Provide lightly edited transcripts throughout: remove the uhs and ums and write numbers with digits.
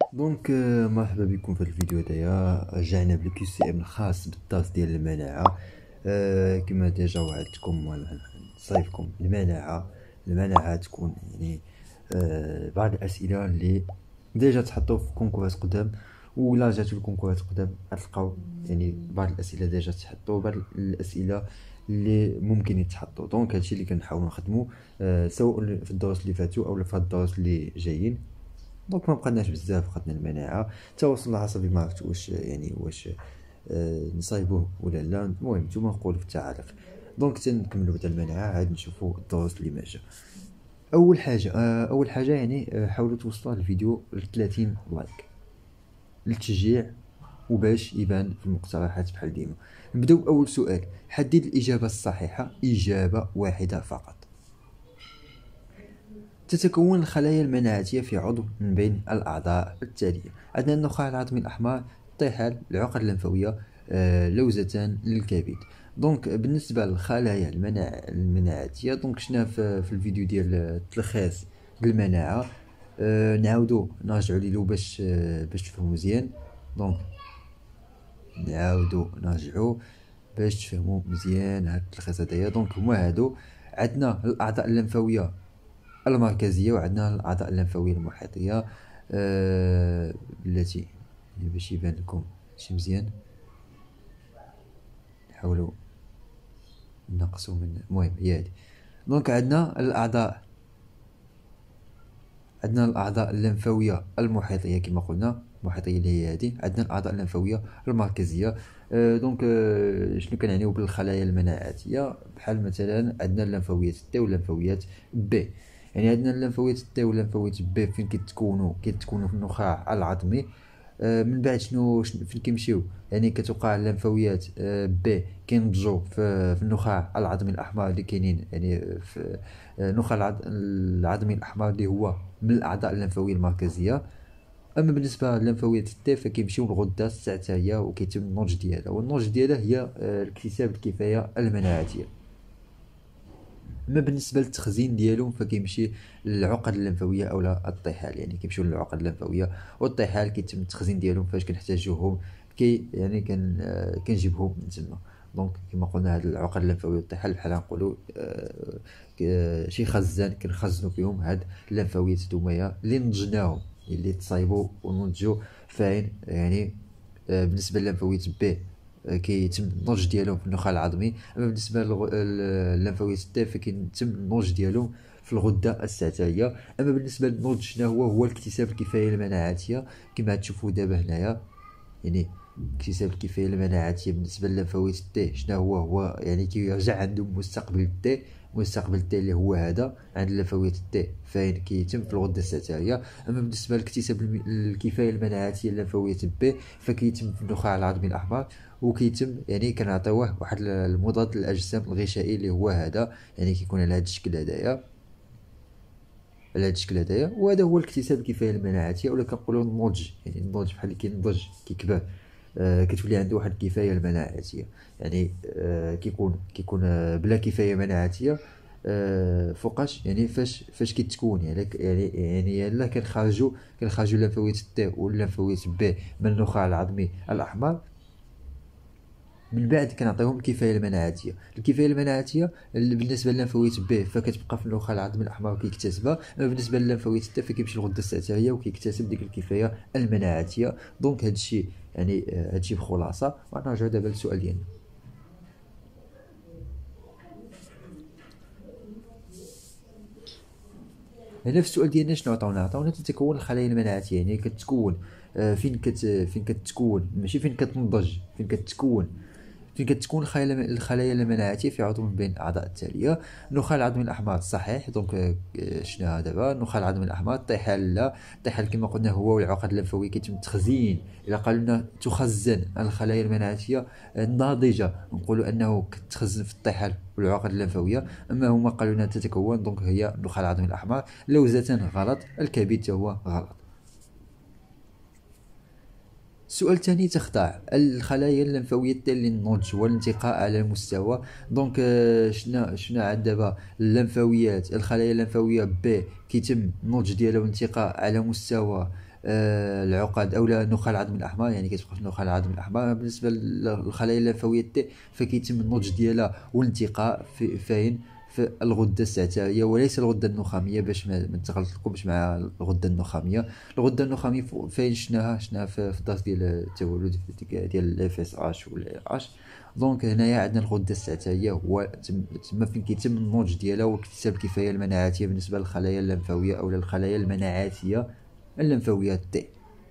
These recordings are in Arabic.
مرحبا بكم في الفيديو هذايا. رجعنا بالكيو سي ام الخاص بالطاس ديال المناعه. كما ديجا وعدتكم نصايبكم المناعه تكون يعني بعض الاسئله اللي ديجا تحطوا في كونكورات قدام، ولا جاتو الكونكورات قدام غتلقاو يعني بعض الاسئله ديجا تحطوا، بعض الاسئله اللي ممكن يتحطوا. دونك هادشي اللي كنحاولوا نخدموا سواء في الدروس اللي فاتوا او في الدروس اللي جايين. دونك ما بقناش بزاف، خدنا المناعه التواصل العصبي، ما عرفت واش يعني واش نصايبوه ولا لا. المهم نتوما نقولوا في التعاليق. دونك تنكملوا بدا المناعه، عاد نشوفوا الدروس اللي ما جا. اول حاجه يعني حاولوا توصلوا الفيديو ل 30 لايك للتشجيع وباش يبان في المقترحات بحال ديما. نبداو باول سؤال. حدد الاجابه الصحيحه، اجابه واحده فقط. تتكون الخلايا المناعتية في عضو من بين الأعضاء التالية. عندنا النخاع العظمي الأحمر، الطحال، العقد اللمفاوية، لوزتان للكبد. دونك بالنسبة للخلايا المناعتية، دونك شفنا في الفيديو ديال التلخيص بالمناعة. نعاودو نرجعو ليلو باش تفهمو مزيان. دونك نعاودو نرجعو باش تفهمو مزيان هاد التلخيص هدايا. دونك هما هادو. عندنا الأعضاء اللمفاوية المركزية، وعندنا الأعضاء اللمفاوية المحيطية التي باش يبان لكم شي مزيان. نحاولوا نقصوا من المهم هي هادي. دونك عندنا الأعضاء اللمفاوية المحيطية كما قلنا، المحيطية اللي هي هادي. عندنا الأعضاء اللمفاوية المركزية. دونك شنو كنعنيو بالخلايا المناعتية؟ بحال مثلا عندنا اللمفاويات T واللمفاويات B. يعني عندنا اللمفاويات T واللمفاويات B فين كيتكونوا في النخاع العظمي. من بعد فين كيمشيو، يعني كتوقع اللمفاويات B كينضجوا في النخاع العظمي الأحمر اللي كاينين يعني في النخاع العظمي الأحمر اللي هو من الأعضاء اللمفاوية المركزية. اما بالنسبه لللمفاويات التي فكيمشيو للغده السعتيه وكيتم النضج ديالها، والنضج ديالها هي اكتساب الكفايه المناعتيه. اما بالنسبه للتخزين ديالهم فكيمشي للعقد اللمفاويه اولا الطحال، يعني كيمشيو للعقد اللمفاويه والطحال كيتم التخزين ديالهم فاش كنحتاجوهم يعني كنجيبهم من تما. دونك كما قلنا هاد العقد اللمفاويه والطحال بحال نقولوا شي خزان كنخزنوا فيهم هاد اللمفاويات دومايا اللي نضجناهم، اللي تصايبوا ونضجوا فاين يعني. بالنسبه لللمفاويات B كيتم النضج ديالهم في النخاع العظمي. اما بالنسبه لللمفاويات T فكيتم النضج ديالهم في الغده السعتيه. اما بالنسبه للنضج شنو هو الاكتساب الكفايه المناعتيه كما تشوفوا دابا هنايا. يعني اكتساب الكفايه المناعتيه بالنسبه لللمفاويات T شنو هو يعني كيرجع عندهم مستقبل T اللي هو هذا عند اللمفاويات T فاين كيتم في الغده السعتيه. اما بالنسبه لاكتساب الكفايه المناعتيه لللمفاويات B فكيتم في النخاع العظمي الاحمر، وكيتم يعني كنعطيوه واحد المضاد للاجسام الغشائي اللي هو هذا، يعني كيكون على هذا الشكل هذايا وهذا هو الاكتساب الكفايه المناعتيه، ولا كنقولوا النضج. يعني النضج بحال اللي كينضج كيكبر، كتولي عنده واحد الكفايه المناعتيه. يعني كيكون بلا كفايه مناعتيه فوقاش يعني فاش كتكون يعني يلا كنخرجوا اللمفاويات T واللمفاويات B من النخاع العظمي الاحمر. من بعد كنعطيهم الكفايه المناعتيه بالنسبه لللمفاويات B فكتبقى في النخاع العظمي الاحمر وكيكتسبها. اما بالنسبه لللمفاويات T فكيمشي للغده السعتيه وكيكتسب ديك الكفايه المناعتيه. دونك هادشي يعني هادشي بخلاصه. ونرجعوا دابا للسؤال ديالنا. هنا في السؤال ديالنا شنو عطاونا تتكون الخلايا المناعتيه، يعني كتكون فين كتكون ماشي فين كتنضج، فين كتكون الخلايا المناعتيه في عضو من بين الاعضاء التاليه. النخاع العظمي الاحمر صحيح. دونك شنو دابا النخاع العظمي الاحمر؟ الطحال لا. الطحال كما قلنا هو والعقد اللمفاويه كيتم التخزين. الا قالوا لنا تخزن الخلايا المناعتيه الناضجه نقولوا انه كتخزن في الطحال والعقد اللمفاويه. اما هما قالوا لنا تتكون، دونك هي النخاع العظمي الاحمر. لوزة غلط، الكبد هو غلط. السؤال الثاني. تخضع الخلايا اللمفاويه للنضج والانتقاء على المستوى. دونك شنا عند دابا الخلايا اللمفاويه B كيتم النضج ديالها والانتقاء على مستوى العقد اولا نخاع العظم الاحمر، يعني كتبقى في نخاع العظم الاحمر. بالنسبه للخلايا الليمفاويه تي فكيتم النضج ديالها والانتقاء فين في الغده السعتاريه وليس الغده النخاميه، باش ما تغلطكمش مع الغده النخاميه. الغده النخاميه فين شناها في الدرس ديال التولد ديال الاف اس اش ولا اش. دونك هنايا عندنا الغده السعتاريه، هو تما فين كيتم النضج ديالها واكتساب الكفايه المناعاتيه بالنسبه للخلايا اللمفاويه او الخلايا المناعاتيه اللمفاويه تي.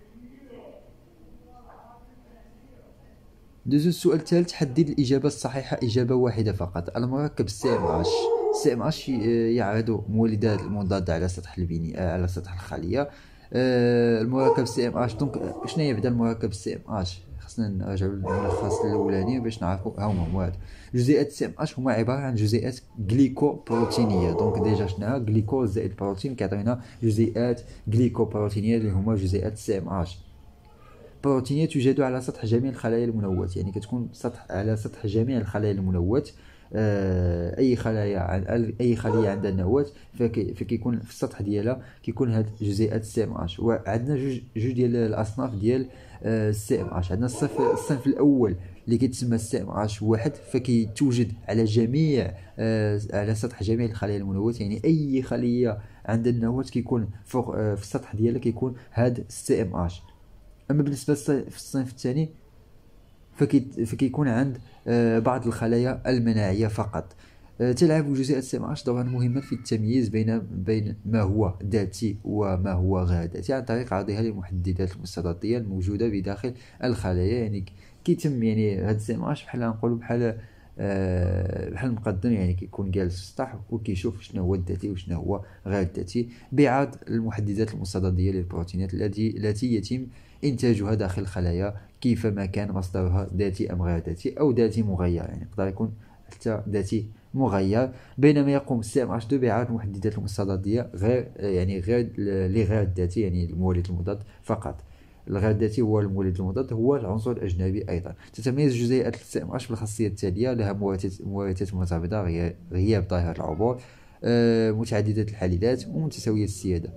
دوزو السؤال الثالث، حدد الإجابة الصحيحة إجابة واحدة فقط. المركب السي ام اش، السي ام اش يعرض مولدات المضادة على سطح البني على سطح الخلية. المركب السي ام اش، دونك شنو يبدا المركب السي ام اش؟ خصنا نرجعوا للملخص الاولاني باش نعرفوا هما هادو. جزيئات السي ام اش هما عبارة عن جزيئات جليكو بروتينية. دونك ديجا شناها جليكو زائد بروتين كيعطينا جزيئات جليكو بروتينية اللي هما جزيئات السي ام اش. بروتينية توجد على سطح جميع الخلايا المنوّة، يعني كتكون على سطح جميع الخلايا المنوّة. اي خليه عندها نواة فكيكون في السطح ديالها كيكون هاد جزيئات السي ام اش. وعندنا جوج ديال الاصناف ديال السي ام اش. عندنا الصنف الاول اللي كيتسمى السي ام اش واحد، فكيتوجد على جميع على سطح جميع الخلايا المنوّة، يعني اي خليه عندها النواة كيكون فوق في السطح ديالها كيكون هاد السي ام اش. اما بالنسبه في الصنف الثاني فكيكون عند بعض الخلايا المناعيه فقط. تلعب جزيئات السي ام اش دورا مهما في التمييز بين ما هو ذاتي وما هو غير ذاتي عن طريق عرضها للمحددات المستضاديه الموجوده بداخل الخلايا. يعني كيتم يعني هاد السي ام اش بحال نقولوا بحال المقدم، يعني كيكون جالس في السطح وكيشوف شنو هو الذاتي وشنو هو غير الذاتي بعض المحددات المستضاديه للبروتينات التي يتم إنتاجها داخل الخلايا كيفما كان مصدرها ذاتي أم غير ذاتي أو ذاتي مغير، يعني يقدر يكون حتى ذاتي مغير. بينما يقوم السي ام اش 2 بعرض المحددات المستضادية غير لغير الذاتي، يعني المولد المضاد فقط. الغير الذاتي هو المولد المضاد هو العنصر الأجنبي أيضا. تتميز جزيئات السي ام اش بالخاصية التالية: لها مواتات مرتبطة، غياب ظاهرة العبور، متعددة الحليلات ومتساوية السيادة.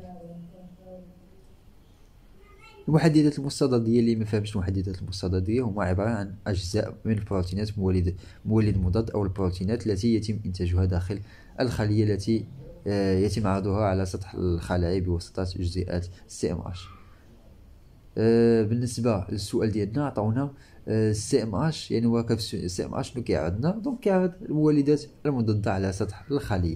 المحددات المستضادية اللي ما فهمش المحددات المستضادية هما عبارة عن أجزاء من البروتينات مولد مضاد أو البروتينات التي يتم إنتاجها داخل الخلية التي يتم عرضها على سطح الخلايا بواسطة جزيئات سي ام اش. بالنسبة للسؤال ديالنا عطاونا السي ام اش، يعني مركب السي ام اش شنو كيعرضنا؟ دونك كيعرض المولدات المضادة على سطح الخلية.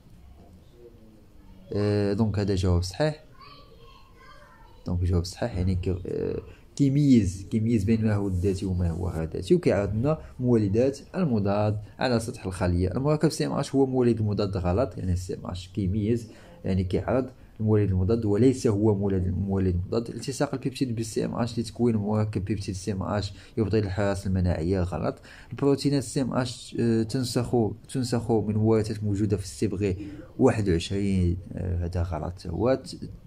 دونك هذا جواب صحيح. دونك جواب صحيح، يعني كيميز بين ما هو الذاتي وما هو غير ذاتي، وكيعرض لنا مولدات المضاد على سطح الخليه. المركب سي ام اش هو مولد المضاد غلط، يعني السي ام اش كيميز يعني كيعرض المولد المضاد وليس هو مولد المضاد. التصاق البيبتيد بالسي ام اش لتكوين مركب بيبتيد سي ام اش يبطل الحراسه المناعيه غلط. البروتينات سي ام اش تنسخ من مواتات موجوده في الصبغه 21، هذا غلط. هو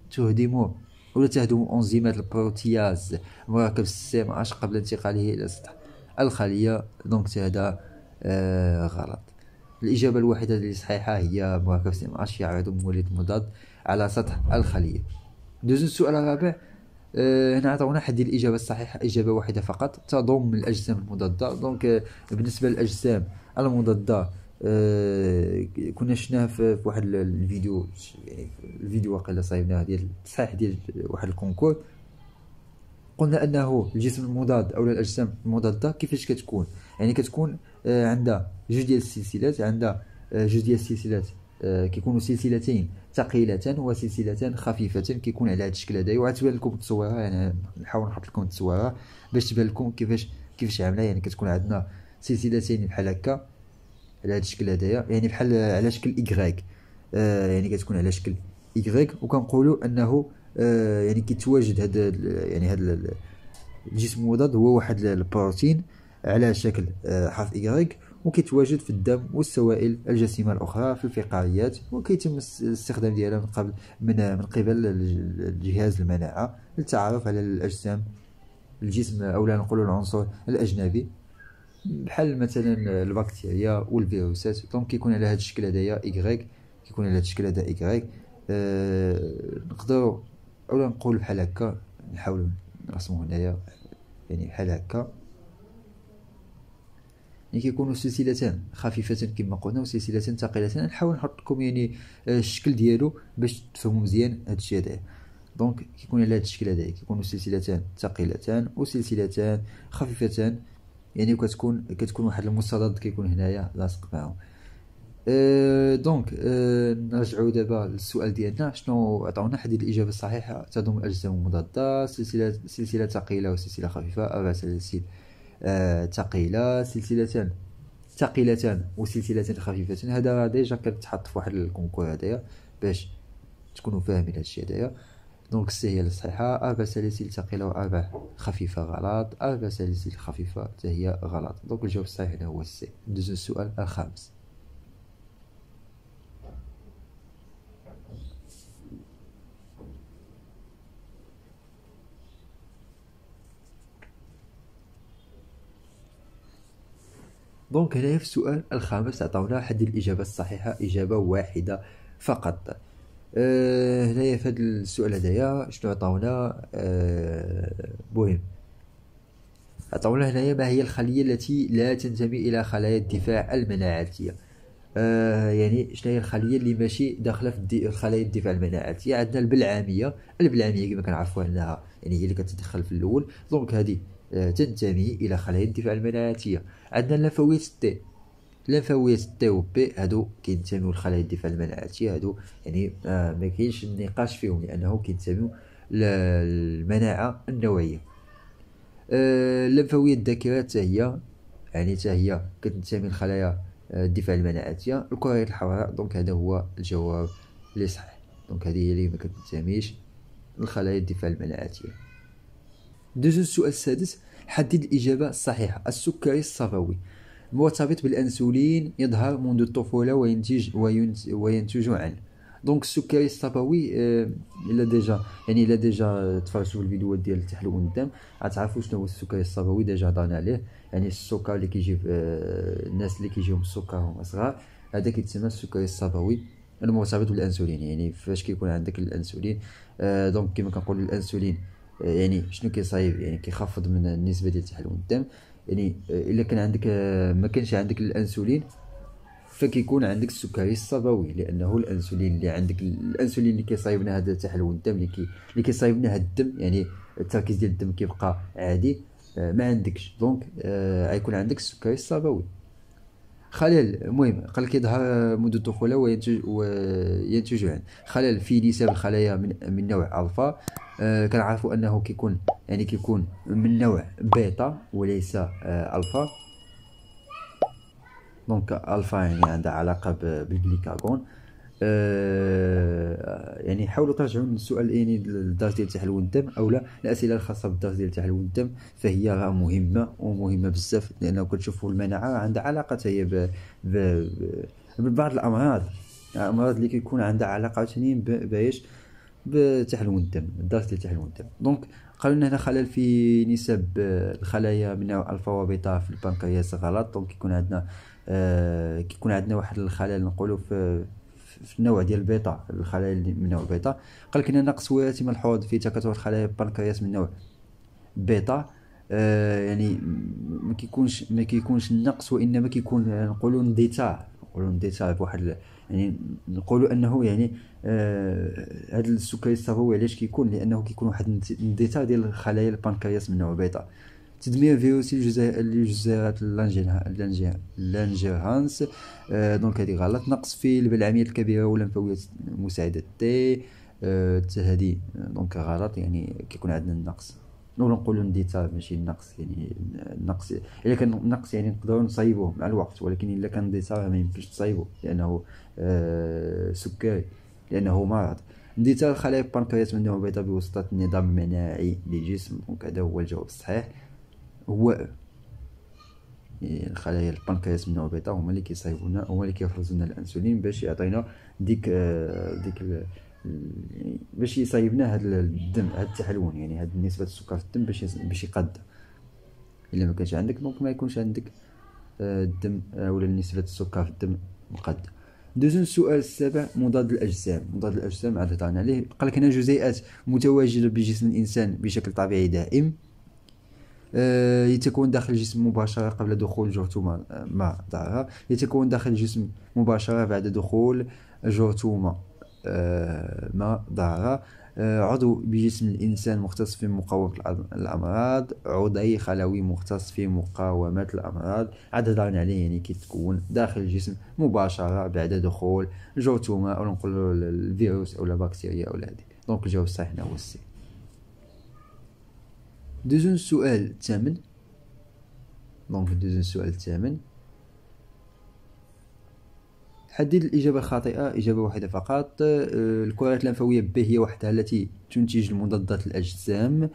تهدم أنزيمات البروتياز مركب السي ام اش قبل انتقاله إلى سطح الخلية. دونك هذا غلط. الإجابة الوحيدة اللي صحيحة هي مركب السي ام اش يعرض مولد مضاد على سطح الخلية. دوزو السؤال الرابع. هنا عطونا حدد الإجابة الصحيحة إجابة واحدة فقط. تضم الأجسام المضادة. دونك بالنسبة للأجسام المضادة كنا شفناه في واحد الفيديو، يعني الفيديو واقيلا صايبناه ديال التصحيح ديال واحد الكونكور. قلنا انه الجسم المضاد او الاجسام المضاده كيفاش كتكون، يعني كتكون عندها جوج ديال السلسلات. عندها جوج ديال السلسلات كيكونوا سلسلتين ثقيلتان وسلسلتان خفيفتان، كيكون على هذا الشكل هذايا. وغتبان لكم التصويره، يعني نحاول نحط لكم التصويره باش تبان لكم كيفاش عامله. يعني كتكون عندنا سلسلتين بحال هكا على هذا الشكل هذايا، يعني بحال على شكل إيكغيك، يعني كتكون على شكل إيكغيك. وكنقولوا انه يعني كيتواجد هذا يعني هذا الجسم المضاد هو واحد البروتين على شكل حرف إيكغيك، وكيتواجد في الدم والسوائل الجسيمه الاخرى في الفقاريات، وكيتم الاستخدام ديالها من قبل الجهاز المناعه للتعرف على الاجسام الجسم او لا نقولوا العنصر الاجنبي بحال مثلا البكتيريا والفيروسات. دونك كيكون على هذا الشكل هذايا إيكغيك، كيكون على هذا الشكل هذا إيكغيك. نقدروا اولا نقول بحال هكا، نحاول نرسمو هنايا يعني بحال هكا. يعني كيكونوا سلسلتان خفيفتان كما قلنا وسلسلتان ثقيلتان. نحاول نحط لكم يعني الشكل ديالو باش تفهموا مزيان هادشي هذايا. دونك كيكون على هاد الشكل هذايا، كيكونوا سلسلتان ثقيلتان وسلسلتان خفيفتان، يعني كتكون واحد المستضد كيكون هنايا لاصق معاهم. دونك نرجعوا دابا للسؤال ديالنا، شنو عطاونا؟ حدد الاجابه الصحيحه. تضم اجسام مضاده، سلسله ثقيله وسلسله خفيفه، اربع سلاسل ثقيله، سلسلتان ثقيلتان وسلسلتان خفيفتان. هذا ديجا كتحط في واحد الكونكور هذايا باش تكونوا فاهمين هادشي هذايا. دونك سي هي الصحيحه. اربع سلاسل ثقيله واربع خفيفه غلط، اربع سلاسل خفيفه حتى هي غلط. دونك الجواب الصحيح هنا هو السي. ندوزو للسؤال الخامس. دونك هنايا في السؤال الخامس عطاونا حدد الإجابة الصحيحة، إجابة واحدة فقط. هنايا في هذا السؤال هذايا شنو عطاونا؟ مهم، عطاونا هنايا ما هي الخلية التي لا تنتمي إلى خلايا الدفاع المناعتية. يعني شنو هي الخلية اللي ماشي داخلة في خلايا الدفاع المناعتية؟ عندنا البلعامية. البلعامية كما كنعرفوا أنها يعني هي اللي كتدخل في الأول، دونك هذه تنتمي إلى خلايا الدفاع المناعتية. عندنا اللمفاويات تي، اللمفاويات تي و بي هادو كينتميو لخلايا الدفاع المناعتية. هادو يعني ما كاينش النقاش فيهم لأنه كينتميو للمناعة النوعية. اللمفاويات الذاكرة حتى هي يعني حتى هي كتنتمي لخلايا الدفاع المناعتية. الكريات الحمراء، دونك هذا هو الجواب اللي صحيح. دونك هذه هي اللي ما كتنتميش لخلايا الدفاع المناعتية. ندوزو السؤال السادس. حدد الإجابة الصحيحة. السكري الصفوي مرتبط بالأنسولين، يظهر منذ الطفولة وينتج عنه. دونك السكري الصفوي إلا ديجا تفرجتوا في الفيديوهات ديال تحليل الدم غتعرفوا شنو هو السكري الصفوي. ديجا هضرنا عليه، يعني السكر اللي كيجي الناس اللي كيجيهم السكر هما صغار، هذا كيتسمى السكري الصفوي المرتبط بالأنسولين. يعني فاش كيكون عندك الأنسولين، دونك كما كنقولوا الأنسولين يعني شنو كيصايب؟ يعني كيخفض من النسبه ديال تحلل الدم. يعني الا كان عندك ما كانش عندك الانسولين فكيكون عندك السكري الصفوي، لانه الانسولين اللي عندك، الانسولين اللي كيصايبنا هذا تحلل الدم، اللي كيصايبنا هذا الدم، يعني التركيز ديال الدم كيبقى عادي، ما عندكش. دونك غيكون عندك السكري الصفوي. خلل، المهم قال لك يظهر منذ الطفولة وينتج عنه. خلل في نسب الخلايا من نوع ألفا. كنعرفوا أنه كيكون من نوع بيتا وليس ألفا. دونك ألفا يعني عندها علاقة بالجليكاغون. يعني حاولوا ترجعوا للسؤال يعني الدرس ديال تحلل الدم او لا. الاسئله الخاصه بالدرس ديال تحلل الدم فهي راه مهمه ومهمه بزاف، لانه كتشوفوا المناعه عندها علاقه هي ببعض الامراض اللي كيكون عندها علاقه ثاني بايش؟ بتحلل الدم، الدرس ديال تحلل الدم. دونك قالوا لنا هنا خلل في نسب الخلايا من نوع الفا وبيتا في البنكرياس غلط. دونك كيكون عندنا واحد الخلل نقولوا في النوع ديال البيتا، الخلايا اللي من نوع بيتا. قال لك هنا نقص وراثي ملحوظ في تكاثر خلايا البنكرياس من نوع بيتا. يعني ما كيكونش النقص، وانما كيكون نقولوا اندثار بواحد، يعني نقولوا انه يعني هذا السكري الصفوي علاش كيكون؟ لانه كيكون واحد اندثار ديال خلايا البنكرياس من نوع بيتا. تدمير فيروسي لجزيئات لانجيرهانس. دونك هذه غلط. نقص في البلعميات الكبيره واللمفاويات المساعده تي، هذه دونك غلط. يعني كيكون عندنا النقص، ولا نقولوا اندثار ماشي النقص. يعني النقص الا كان النقص يعني نقدروا نصايبوه مع الوقت، ولكن الا كان اندثار ما يمكنش تصايبوه لانه سكري، لانه مرض. اندثار خلايا البنكرياس من نوع بيتا بواسطه النظام المناعي للجسم. دونك هذا هو الجواب الصحيح. هو خلايا البنكرياس من نوع بيتا هما اللي كيصايبونا، هما اللي كيفرزوا لنا الانسولين باش يعطينا ديك باش يصايبنا هذا الدم، هذا التحلون، يعني هذه نسبه السكر في الدم باش يقاد. الا ما كانش عندك دونك ما يكونش عندك الدم ولا نسبه السكر في الدم مقاده. دوزون السؤال السابع، مضاد الأجسام. مضاد الأجسام عاد هضرنا عليه. قال لك هنا جزيئات متواجدة بجسم الإنسان بشكل طبيعي دائم، يتكون داخل الجسم مباشرة قبل دخول جرثومة ما ضارة، يتكون داخل الجسم مباشرة بعد دخول جرثومة ما ضارة، عضو بجسم الإنسان مختص في مقاومة الأمراض، عضي خلوي مختص في مقاومة الأمراض. عاد هضرنا عليه، يعني كيتكون داخل الجسم مباشرة بعد دخول جرثومة أو نقولوا الفيروس أو البكتيريا أو هذه. دونك الجواب الصحيح هنا هو السي. دوزون السؤال الثامن. دونك دوزون السؤال الثامن، حدد الإجابة الخاطئة. إجابة واحدة فقط. الكرات اللمفاوية ب هي وحدها التي تنتج المضادات الأجسام.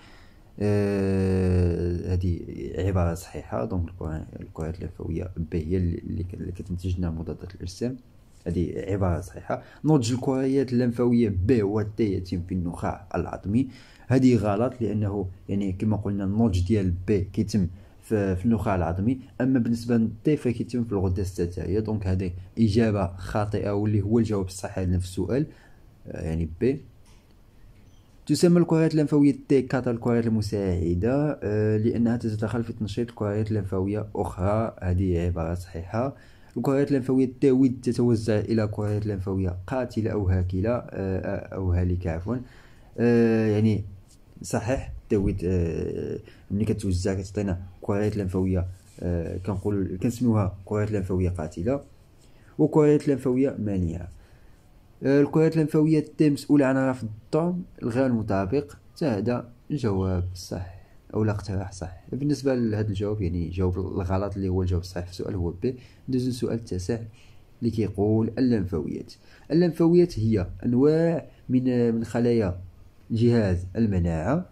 هذه عبارة صحيحة. دونك الكرات اللمفاوية ب هي اللي كتنتج لنا مضادات الأجسام، هذه عبارة صحيحة. نضج الكريات اللمفاوية ب و ت يتم في النخاع العظمي. هذه غلط، لأنه يعني كما قلنا النضج ديال ب كيتم في النخاع العظمي، اما بالنسبه للطي فكيتم في الغده الستاتيه. دونك هذه اجابه خاطئه، واللي هو الجواب الصحيح لنا في السؤال، يعني ب. تسمى الكريات اللمفاويه تي 4 الكريات المساعده، لانها تتدخل في تنشيط كريات لمفاويه اخرى. هذه عباره صحيحه. الكريات اللمفاويه تي 8 تتوزع الى كريات لمفاويه قاتله او هاكله او هالكه عفوا. يعني صحيح تاويت. ملي كتوزع كتعطينا كريات لمفاويه كنقولوا كنسميوها كريات لمفاويه قاتله وكريات لمفاويه مانعه. الكريات اللمفاويه تي مسؤوله عن رفض الطعم الغير مطابق. هذا جواب صح او لا اقتراح صح. بالنسبه لهذا الجواب، يعني جواب الغلط اللي هو الجواب الصحيح في السؤال هو ب. ندوزو السؤال التاسع اللي كيقول اللمفاويات. اللمفاويات هي انواع من خلايا جهاز المناعة.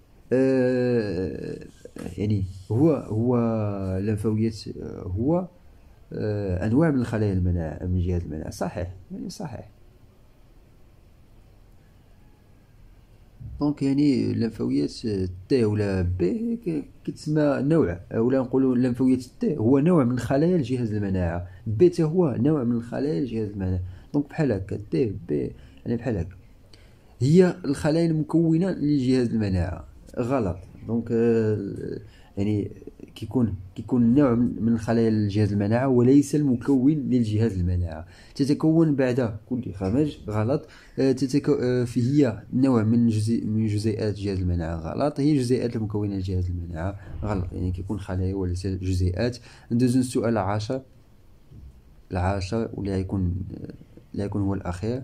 يعني هو اللمفاويات هو أنواع من خلايا المناعة من جهاز المناعة. صحيح، يعني صحيح. دونك يعني اللمفاويات تي ولا بي كتسمى نوع، ولا نقولوا اللمفاويات تي هو نوع من خلايا الجهاز المناعة، بي تا هو نوع من خلايا الجهاز المناعة. دونك بحال هكا تي بي، يعني بحال هكا هي الخلايا المكونة لجهاز المناعة. غلط. دونك يعني كيكون نوع من خلايا الجهاز المناعة وليس المكون للجهاز المناعة. تتكون بعد كل خمج. غلط. هي نوع من جزيئات جهاز المناعة. غلط. هي جزيئات المكونة لجهاز المناعة. غلط، يعني كيكون خلايا وليس جزيئات. ندوزو السؤال العاشر ولا يكون هو الأخير،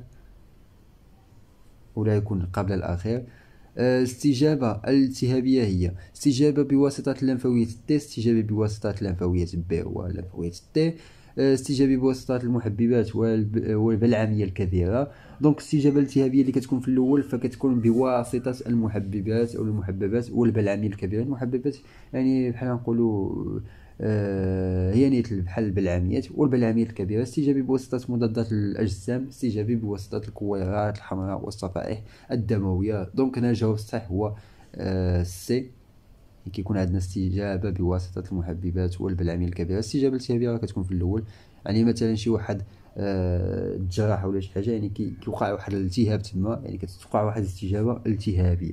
ولا يكون قبل الأخير. استجابة الالتهابية هي استجابة بواسطة اللمفاوية تي، استجابة بواسطة اللمفاوية ب واللمفاوية تي، استجابة بواسطة المحببات والبلعمية الكبيرة. دونك الاستجابة الالتهابية اللي كتكون في الأول فكتكون بواسطة المحببات أو المحببات والبلعمية الكبيرة. المحببات يعني بحال نقولوا هي نيت بحال البلعميات والبلعميات الكبيرة. استجابة بواسطة مضادات الأجسام، استجابة بواسطة الكويرات الحمراء والصفائح الدموية. دونك هنا الجواب الصحيح هو سي. كيكون عندنا استجابة بواسطة المحببات والبلعمية الكبيرة. الاستجابة الالتهابية كتكون في الأول، يعني مثلا شي واحد تجرح ولا شي حاجة، يعني كيوقع واحد الالتهاب تما، يعني كتوقع واحد الاستجابة التهابية.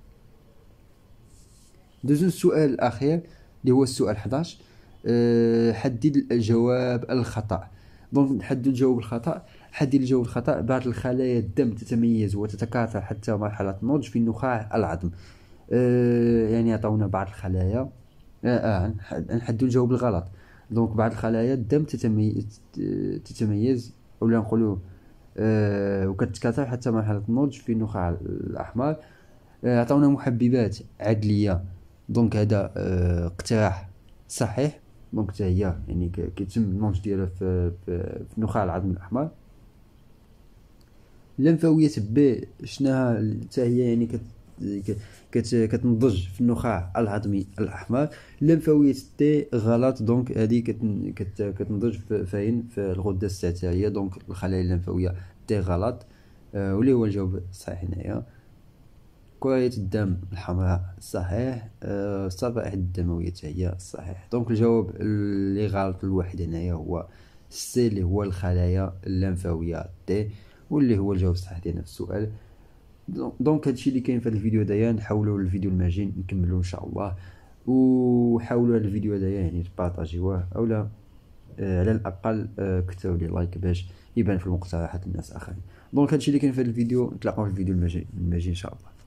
دوزو السؤال الأخير اللي هو السؤال 11. حدد الجواب الخطأ. دونك نحدد الجواب الخطأ. حدد الجواب الخطأ. بعض الخلايا الدم تتميز وتتكاثر حتى مرحلة النضج في النخاع العظم. يعني عطاونا بعض الخلايا. نحدد الجواب الغلط. دونك بعض الخلايا الدم تتميز ولا نقولوا وكتكاثر حتى مرحلة النضج في النخاع الأحمر. عطاونا محببات عدلية. دونك هذا اقتراح صحيح. دونك حتى هي يعني كيتم النضج ديالها في النخاع العظمي الأحمر. اللمفاوية ب شناها حتى هي يعني كتنضج في النخاع العظمي الأحمر. اللمفاوية تي غلط. دونك هذه كتنضج فين في الغدة الستاتية. دونك الخلايا اللمفاوية تي غلط، واللي هو الجواب الصحيح هنايا. كريات الدم الحمراء صحيح. الصفائح الدموية هي صحيح. دونك الجواب اللي غلط الوحيد هنايا هو سي اللي هو الخلايا اللمفاويه دي، واللي هو الجواب الصحيح ديالنا في السؤال. دونك هادشي اللي كاين في هذا الفيديو هذايا. نحاولوا الفيديو الماجي نكملوا ان شاء الله، وحاولوا هذا الفيديو هذايا يعني تبارطاجيوه، اولا على الاقل كتبوا لي لايك باش يبان في المقترحات للناس اخرين. دونك هادشي اللي كاين في هذا الفيديو، نتلاقاو في الفيديو الماجي ان شاء الله.